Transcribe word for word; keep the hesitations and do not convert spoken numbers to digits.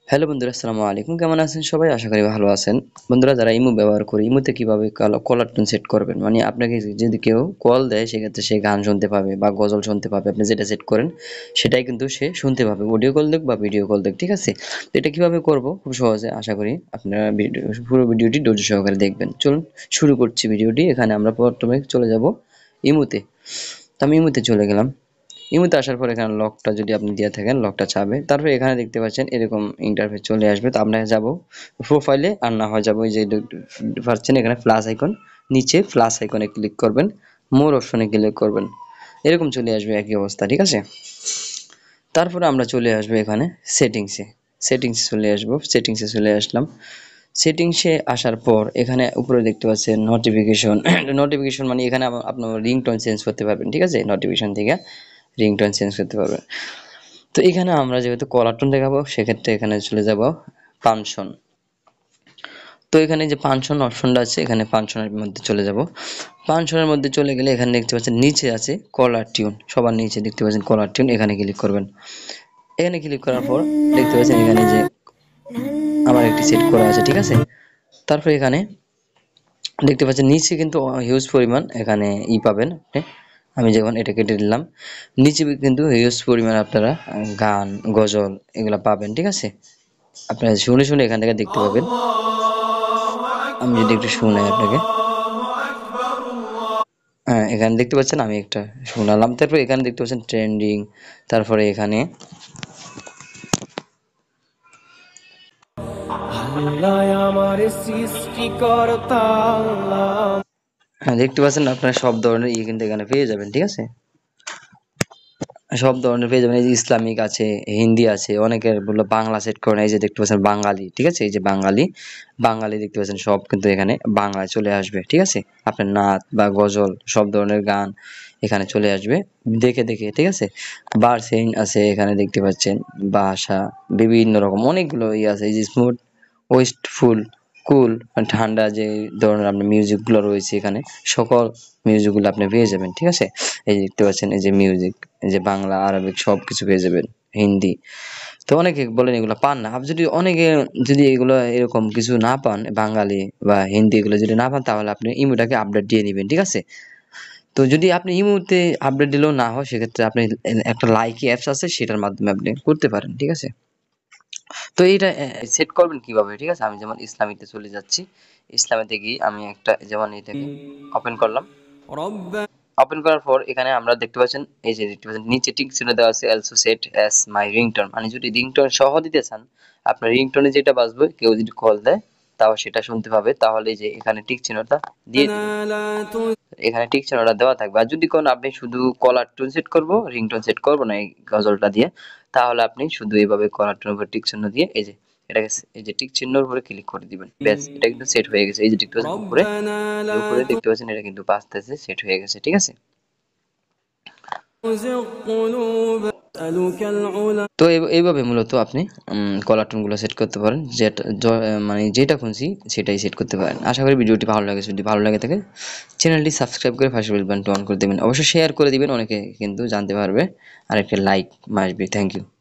Hello বন্ধুরা, আসসালামু আলাইকুম। কেমন আছেন সবাই? আশা করি ভালো আছেন। বন্ধুরা, যারা ইমো ব্যবহার করে ইমোতে কিভাবে কলার টোন সেট করবেন, মানে আপনাকে যদি কেউ কল দেয় সেক্ষেত্রে সে গান শুনতে পাবে বা গজল শুনতে পাবে। আপনি যেটা সেট করেন সেটাই কিন্তু সে শুনতে পাবে, অডিও কল দেখ বা ভিডিও কল দেখ। ঠিক আছে? তো এটা কিভাবে করব খুব সহজে, আশা করি আপনারা ভিডিও পুরো ভিডিওটি ধৈর্য সহকারে দেখবেন। চলুন শুরু করছি ভিডিওটি। এখানে আমরা প্রথমে চলে যাব ইমোতে। তো আমি ইমোতে চলে গেলাম। ইমোতে আসার পর এখানে লকটা যদি আপনি দিয়ে থাকেন, লকটা চাবে। তারপরে এখানে দেখতে পাচ্ছেন এরকম ইন্টারফেস চলে আসবে। তো আমরা যাব প্রোফাইলে, আর না হয় যাবো এই যে পাচ্ছেন এখানে প্লাস আইকন, নিচে প্লাস আইকনে ক্লিক করবেন, মোর অপশনে ক্লিক করবেন। এরকম চলে আসবে একই অবস্থা। ঠিক আছে? তারপরে আমরা চলে আসবো এখানে সেটিংসে। সেটিংসে চলে আসবো। সেটিংসে চলে আসলাম। সেটিংসে আসার পর এখানে উপরে দেখতে পাচ্ছেন নোটিফিকেশন। নোটিফিকেশন মানে এখানে আপনার রিংটোন চেঞ্জ করতে পারবেন। ঠিক আছে? নোটিফিকেশন থেকে রিংটোন চেঞ্জ করতে পারবেন। তো এখানে আমরা যেহেতু কলার টোন দেখাবো, সেক্ষেত্রে এখানে চলে যাব ফাংশন। তো এখানে যে ফাংশন অপশনটা আছে, এখানে ফাংশনের মধ্যে চলে যাব। ফাংশনের মধ্যে চলে গেলে এখানে দেখতে পাচ্ছেন নিচে আছে কলার টিউন, সবার নিচে দেখতে পাচ্ছেন কলার টিউন, এখানে ক্লিক করবেন। এখানে ক্লিক করার পর দেখতে পাচ্ছেন এখানে যে আমার একটি সেট করা আছে। ঠিক আছে? তারপর এখানে দেখতে পাচ্ছেন নিচে কিন্তু হিউজ পরিমাণ এখানে ই পাবেন আপনি। আমি যখন এটা কেটে দিলাম, নিচে কিন্তু হিউজ পরিমাণ আপনারা গান, গজল এগুলা পাবেন। ঠিক আছে? আপনারা শুনে শুনে এখান থেকে দেখতে পাবেন। আমি যদি একটু শোনাই আপনাকে, হ্যাঁ এখানে দেখতে পাচ্ছেন আমি একটা শোনালাম। তারপর এখানে দেখতে পাচ্ছেন ট্রেন্ডিং। তারপরে এখানে হ্যাঁ দেখতে পাচ্ছেন আপনারা সব ধরনের ইয়ে কিন্তু এখানে পেয়ে যাবেন। ঠিক আছে? সব ধরনের পেয়ে যাবেন। এই যে ইসলামিক আছে, হিন্দি আছে, অনেকের বললো বাংলা সেট করেন। এই যে দেখতে পাচ্ছেন বাঙালি। ঠিক আছে? এই যে বাঙালি, বাঙালি দেখতে পাচ্ছেন সব কিন্তু এখানে বাংলায় চলে আসবে। ঠিক আছে? আপনার নাচ বা গজল সব ধরনের গান এখানে চলে আসবে দেখে দেখে। ঠিক আছে? বার্সেইন আছে এখানে দেখতে পাচ্ছেন, ভাষা বিভিন্ন রকম অনেকগুলো ইয়ে আছে। এই যে স্মুথ, ওয়েস্টফুল, কুল, ঠান্ডা যে ধরনের আপনার মিউজিকগুলো রয়েছে এখানে, সকল মিউজিকগুলো আপনি পেয়ে যাবেন। ঠিক আছে? এই যে দেখতে পাচ্ছেন এই যে মিউজিক, এই যে বাংলা, আরবিক সব কিছু পেয়ে যাবেন, হিন্দি। তো অনেকে বলেন এগুলো পান না। আপনি যদি অনেকে যদি এগুলো এরকম কিছু না পান, বাঙালি বা হিন্দি এগুলো যদি না পান, তাহলে আপনি ইমোটাকে আপডেট দিয়ে নেবেন। ঠিক আছে? তো যদি আপনি ইমোতে আপডেট দিলেও না হয়, সেক্ষেত্রে আপনি একটা লাইকি অ্যাপস আছে, সেটার মাধ্যমে আপনি করতে পারেন। ঠিক আছে? তো এইটা সেট করবেন কিভাবে? ঠিক আছে? আমি যেমন ইসলামিতে চলে যাচ্ছি। ইসলামিতে গিয়ে আমি একটা যেমন এটাকে ওপেন করলাম। ওপেন করার পর এখানে আমরা দেখতে পাচ্ছেন এই যে দেখতে পাচ্ছেন নিচে টিক চিহ্ন দেওয়া আছে, also set as my ringtone. মানে যদি রিংটোন সহ দিতে চান, আপনার রিংটোনে যেটা বাজবে কেউ যদি কল দেয় তাও সেটা শুনতে পাবে। তাহলে এই যে এখানে টিক চিহ্নটা দিয়ে দিবেন। এখানে টিক চিহ্নটা দেওয়া থাকবে। আর যদি কোন আপনি শুধু কলার টোন সেট করব, রিংটোন সেট করব না এই গজলটা দিয়ে, তাহলে আপনি শুধু এইভাবে কলার টোনের উপর টিক চিহ্ন দিয়ে এই যে এটাকে এই যে টিক চিহ্নের উপরে ক্লিক করে দিবেন। ব্যাস, এটা কিন্তু সেট হয়ে গেছে। এই যে দেখতে পাচ্ছেন উপরে, উপরে দেখতে পাচ্ছেন এটা কিন্তু বাজতেছে, সেট হয়ে গেছে। ঠিক আছে? তো এই- এইভাবে মূলত আপনি কলার টোন গুলো সেট করতে পারেন। যেটা জ- মানে যেটা খুঁজছি সেটাই সেট করতে পারেন। আশা করি ভিডিওটি ভালো লাগে। যদি ভালো লাগে থাকে চ্যানেলটি সাবস্ক্রাইব করে পাশে বেল বাটনটি অন করে দেবেন। অবশ্যই শেয়ার করে দিবেন, অনেকে কিন্তু জানতে পারবে। আর একটা লাইক মাসবি। Thank you.